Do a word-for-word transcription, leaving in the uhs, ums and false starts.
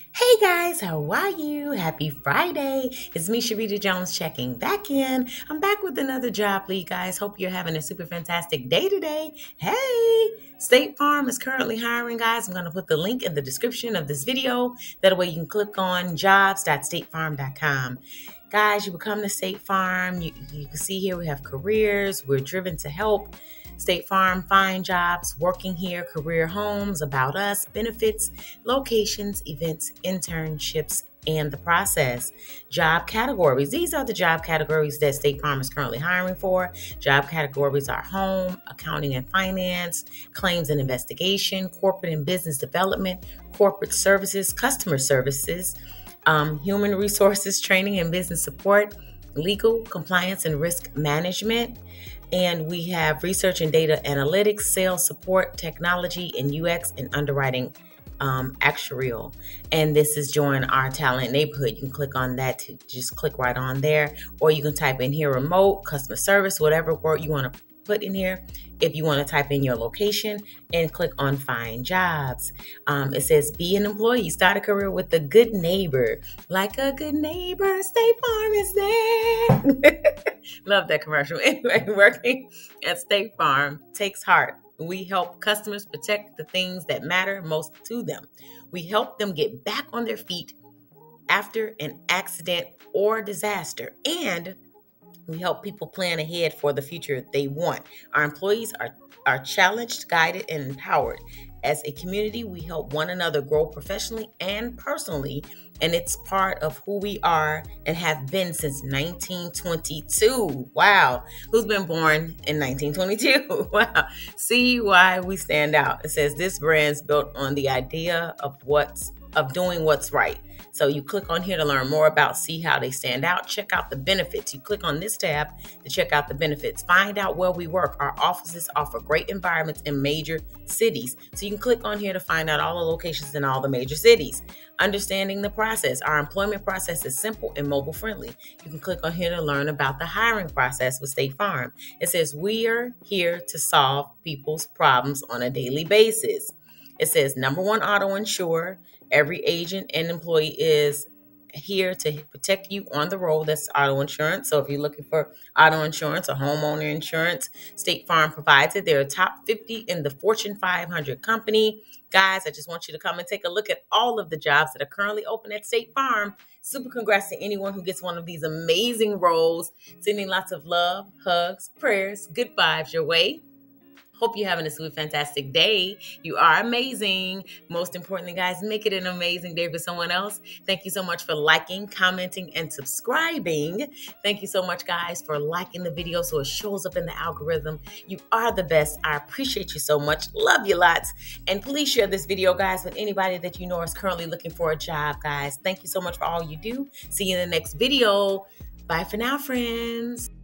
Hey guys, how are you? Happy Friday. It's me, Sharita Jones, checking back in. I'm back with another job lead, guys. Hope you're having a super fantastic day today. Hey, State Farm is currently hiring, guys. I'm going to put the link in the description of this video. That way you can click on jobs dot state farm dot com. Guys, you become the State Farm. You, you can see here we have careers. We're driven to help. State Farm, find jobs, working here, career homes, about us, benefits, locations, events, internships, and the process. Job categories. These are the job categories that State Farm is currently hiring for. Job categories are home, accounting and finance, claims and investigation, corporate and business development, corporate services, customer services, um, human resources, training and business support, legal, compliance and risk management. And we have research and data analytics, sales support, technology, and U X and underwriting um, actuarial. And this is join our talent neighborhood. You can click on that to just click right on there. Or you can type in here remote, customer service, whatever word you want to put in here. If you want to type in your location and click on find jobs. Um, it says be an employee, start a career with a good neighbor. Like a good neighbor, State Farm is there. Love that commercial. Anyway, working at State Farm takes heart. We help customers protect the things that matter most to them. We help them get back on their feet after an accident or disaster. And we help people plan ahead for the future they want. Our employees are, are challenged, guided, and empowered. As a community, we help one another grow professionally and personally, and it's part of who we are and have been since nineteen twenty-two. Wow. Who's been born in nineteen twenty-two? Wow. See why we stand out. It says this brand's built on the idea of what's of doing what's right. So you click on here to learn more about, see how they stand out, check out the benefits. You click on this tab to check out the benefits. Find out where we work. Our offices offer great environments in major cities. So you can click on here to find out all the locations in all the major cities. Understanding the process. Our employment process is simple and mobile friendly. You can click on here to learn about the hiring process with State Farm. It says we are here to solve people's problems on a daily basis. It says number one auto insurer. Every agent and employee is here to protect you on the road. That's auto insurance. So if you're looking for auto insurance or homeowner insurance, State Farm provides it. They're a top fifty in the Fortune five hundred company. Guys, I just want you to come and take a look at all of the jobs that are currently open at State Farm. Super congrats to anyone who gets one of these amazing roles. Sending lots of love, hugs, prayers, good vibes your way. Hope you're having a super fantastic day. You are amazing. Most importantly, guys, make it an amazing day for someone else. Thank you so much for liking, commenting, and subscribing. Thank you so much, guys, for liking the video so it shows up in the algorithm. You are the best. I appreciate you so much. Love you lots. And please share this video, guys, with anybody that you know is currently looking for a job, guys. Thank you so much for all you do. See you in the next video. Bye for now, friends.